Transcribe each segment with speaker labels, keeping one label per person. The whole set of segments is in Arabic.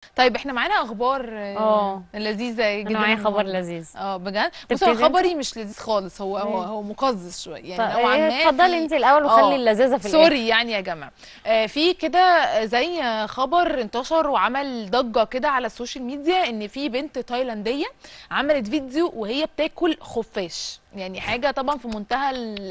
Speaker 1: طيب احنا معانا اخبار لذيذه جدا.
Speaker 2: انا معايا خبر لذيذ.
Speaker 1: بجد. بصي هو خبري مش لذيذ خالص، هو مقزز شويه يعني نوعا ما.
Speaker 2: اتفضلي انت الاول وخلي اللذاذه في الاخر.
Speaker 1: سوري يعني يا جماعه. في كده زي خبر انتشر وعمل ضجه كده على السوشيال ميديا، ان في بنت تايلانديه عملت فيديو وهي بتاكل خفاش. يعني حاجه طبعا في منتهى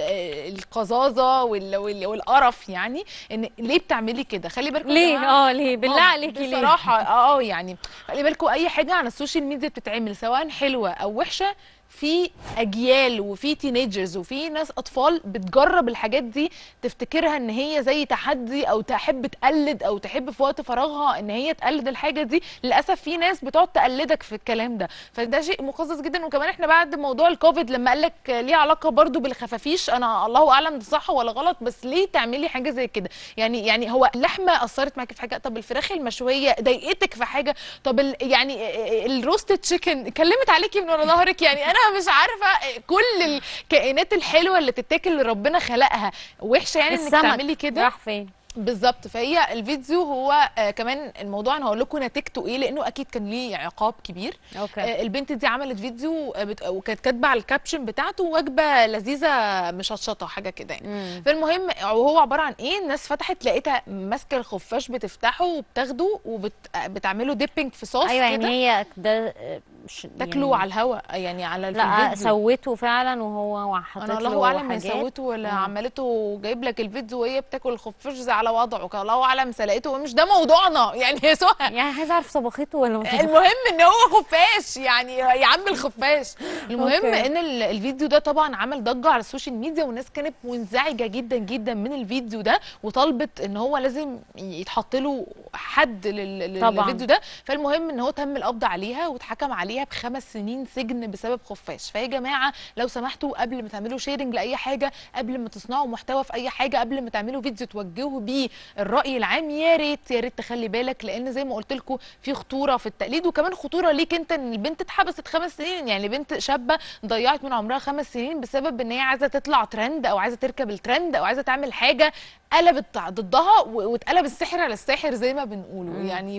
Speaker 1: القزازه والقرف. يعني ان ليه بتعملي كده؟ خلي بالكم
Speaker 2: ليه ليه بالله عليكي ليه
Speaker 1: بصراحه. يعني خلي بالكم اي حاجه على السوشيال ميديا بتتعمل سواء حلوه او وحشه، في اجيال وفي تينيجرز وفي ناس اطفال بتجرب الحاجات دي، تفتكرها ان هي زي تحدي او تحب تقلد او تحب في وقت فراغها ان هي تقلد الحاجه دي. للاسف في ناس بتقعد تقلدك في الكلام ده، فده شيء مقزز جدا. وكمان احنا بعد موضوع الكوفيد لما قال لك ليه علاقه برضو بالخفافيش، انا الله اعلم ده صح ولا غلط، بس ليه تعملي حاجه زي كده؟ يعني هو اللحمه اثرت معاكي في حاجه؟ طب الفراخ المشويه ضايقتك في حاجه؟ طب يعني الروستد تشيكن كلمت عليكي من ورا ظهرك؟ يعني انا مش عارفه كل الكائنات الحلوه اللي تتاكل اللي ربنا خلقها وحشه يعني انك تعملي كده؟
Speaker 2: راح فين
Speaker 1: بالظبط. فهي الفيديو هو كمان الموضوع انا هقول لكم نتيجته ايه، لانه اكيد كان ليه عقاب كبير. البنت دي عملت فيديو وكانت كاتبه على الكابشن بتاعته وجبه لذيذه مشطشطه حاجه كده يعني. فالمهم وهو عباره عن ايه، الناس فتحت لقيتها ماسكه الخفاش بتفتحه وبتاخده وبتعمله ديبنج في صوص.
Speaker 2: ايوه كده. يعني هي ده
Speaker 1: تاكله يعني على الهواء يعني على
Speaker 2: لا سوته فعلا وهو حاطط له
Speaker 1: انا الله اعلم هي سوته ولا عملته. جايب لك الفيديو وهي بتاكل الخفاش زي على وضعه، الله اعلم سلقته. مش ده موضوعنا يعني يا سهى.
Speaker 2: يعني عايزه اعرف طبخته ولا ما
Speaker 1: المهم ان هو خفاش يعني يا عم الخفاش. المهم ان الفيديو ده طبعا عمل ضجه على السوشيال ميديا، والناس كانت منزعجه جدا جدا من الفيديو ده، وطلبت ان هو لازم يتحط له حد للفيديو ده. فالمهم ان هو تم القبض عليها واتحكم عليها ب5 سنين سجن بسبب خفاش. فيا جماعه لو سمحتوا قبل ما تعملوا شيرنج لاي حاجه، قبل ما تصنعوا محتوى في اي حاجه، قبل ما تعملوا فيديو توجهوا بيه الراي العام، يا ريت يا ريت تخلي بالك، لان زي ما قلت لكم في خطوره في التقليد، وكمان خطوره ليك انت ان البنت اتحبست 5 سنين. يعني بنت شابه ضيعت من عمرها 5 سنين بسبب ان هي عايزه تطلع ترند او عايزه تركب الترند او عايزه تعمل حاجه قلبت ضدها واتقلب السحر على الساحر زي ما بنقولوا. يعني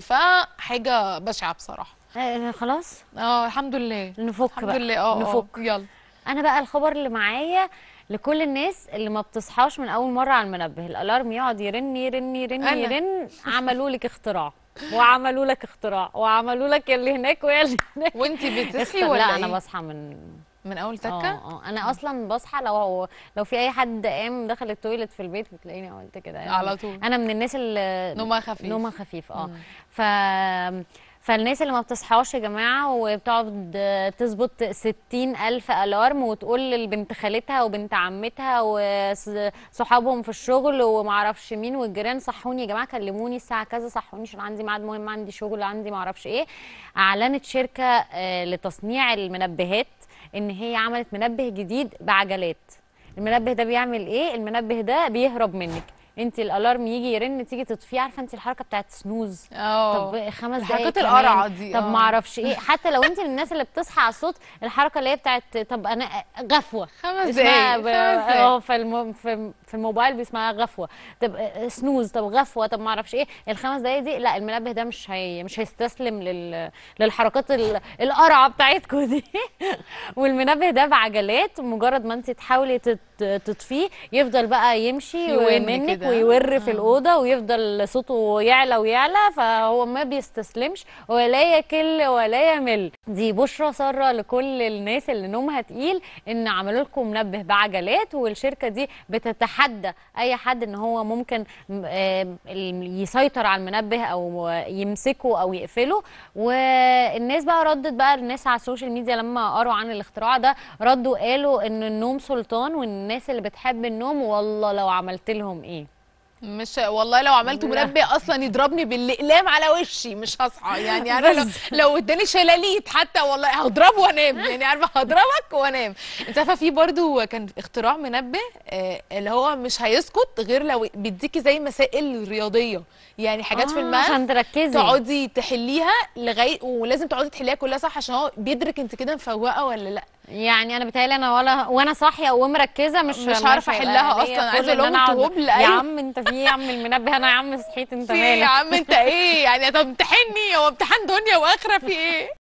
Speaker 1: فحاجه بشعه بصراحه.
Speaker 2: خلاص
Speaker 1: الحمد لله
Speaker 2: نفك
Speaker 1: الحمد
Speaker 2: بقى.
Speaker 1: لله.
Speaker 2: نفك.
Speaker 1: يلا.
Speaker 2: انا بقى الخبر اللي معايا لكل الناس اللي ما بتصحاش من اول مره على المنبه، الالارم يقعد يرن يرن يرن يرن. عملوا لك اختراع وعملوا لك اختراع وعملوا لك اللي هناك واللي هناك.
Speaker 1: وانت بتصحي ولا
Speaker 2: لا
Speaker 1: ايه؟
Speaker 2: انا بصحى
Speaker 1: من اول تكه.
Speaker 2: انا اصلا بصحى لو في اي حد قام دخل التويلت في البيت بتلاقيني عملت كده يعني
Speaker 1: على طول.
Speaker 2: انا من الناس اللي
Speaker 1: نومها خفيف.
Speaker 2: فالناس اللي ما بتصحاش يا جماعه وبتقعد تظبط 60,000 الارم وتقول لبنت خالتها وبنت عمتها وصحابهم في الشغل ومعرفش مين والجيران، صحوني يا جماعه، كلموني الساعه كذا، صحوني عشان عندي ميعاد مهم، عندي شغل، عندي معرفش ايه. اعلنت شركه لتصنيع المنبهات ان هي عملت منبه جديد بعجلات. المنبه ده بيعمل ايه؟ المنبه ده بيهرب منك، انت الالارم يجي يرن تيجي تطفيه، عارفه انت الحركه بتاعت سنوز؟ طب 5 دقايق
Speaker 1: حركات القرعه دي.
Speaker 2: طب ما اعرفش ايه. حتى لو انت من الناس اللي بتصحى على الصوت، الحركه اللي هي بتاعت طب انا غفوه
Speaker 1: 5 دقايق
Speaker 2: في الموبايل بيسمها غفوه. طب سنوز، طب غفوه، طب ما اعرفش ايه. ال5 دقايق دي لا، المنبه ده مش هيستسلم للحركات القرعه بتاعتكم دي. والمنبه ده بعجلات، مجرد ما انت تحاولي تطفيه يفضل بقى يمشي منك ويور في الأوضة ويفضل صوته يعلى ويعلى، فهو ما بيستسلمش ولا يكل ولا يمل. دي بشرى سارة لكل الناس اللي نومها تقيل ان عملوا لكم منبه بعجلات، والشركة دي بتتحدى اي حد ان هو ممكن يسيطر على المنبه او يمسكه او يقفله. والناس بقى ردت بقى، الناس على السوشيال ميديا لما قروا عن الاختراع ده ردوا قالوا ان النوم سلطان، والناس اللي بتحب النوم والله لو عملت لهم ايه،
Speaker 1: مش والله لو عملت منبه اصلا يضربني بالاقلام على وشي مش هصحى. يعني عارفه لو اداني شلاليت حتى والله هضربه وانام. يعني عارفه هضربك وانام. انت عارفه في برضو كان اختراع منبه اللي هو مش هيسكت غير لو بيديكي زي مسائل رياضيه، يعني حاجات في الماث
Speaker 2: عشان تركزي
Speaker 1: تقعدي تحليها لغايه، ولازم تقعدي تحليها كلها صح عشان هو بيدرك انت كده مفوقه ولا لا.
Speaker 2: يعني انا بتهيألي انا وانا صاحيه ومركزه مش
Speaker 1: هعرف احلها اصلا، عايزه اقول لهم تهبل.
Speaker 2: يا عم انت في ايه يا عم المنبه، انا يا عم صحيت انت
Speaker 1: في ايه يا
Speaker 2: مالك.
Speaker 1: عم انت ايه يعني؟ طب امتحني، هو امتحان دنيا واخره في ايه؟